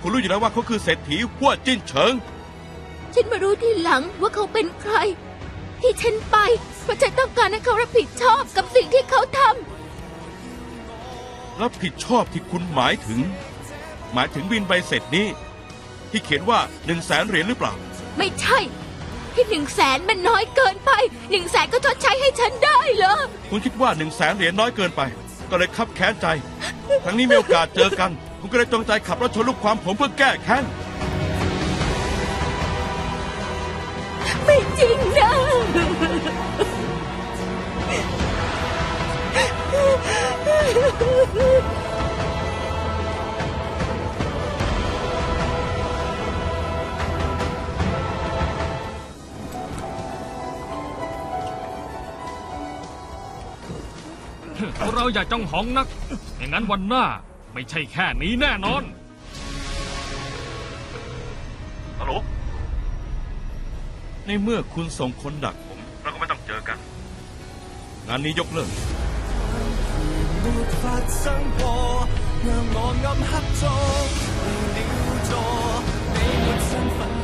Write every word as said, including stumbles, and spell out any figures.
คุณรู้อยู่แล้วว่าเขาคือเศรษฐีหัวจิ้นเฉิงฉันมารู้ทีหลังว่าเขาเป็นใครที่ฉันไปเพราะฉันต้องการให้เขารับผิดชอบกับสิ่งที่เขาทำรับผิดชอบที่คุณหมายถึงหมายถึงบินใบเสร็จนี้ที่เขียนว่าหนึ่งแสนเหรียญหรือเปล่าไม่ใช่ที่หนึ่งแสนมันน้อยเกินไปหนึ่งแสนก็ชดใช้ให้ฉันได้เหรอคุณคิดว่าหนึ่งแสนเหรียญน้อยเกินไปก็เลยคับแค้นใจครั้งนี้มีโอกาสเจอกันคุณก็เลยจงใจขับรถชนลูกความผมเพื่อแก้แค้นไม่จริงนะเราอย่าจ้องหองนักอย่างนั้นวันหน้าไม่ใช่แค่นี้แน่นอนฮัลโหลในเมื่อคุณส่งคนดักผมเราก็ไม่ต้องเจอกันงานนี้ยกเลิก暗暗黑中，了咗，你沒身份。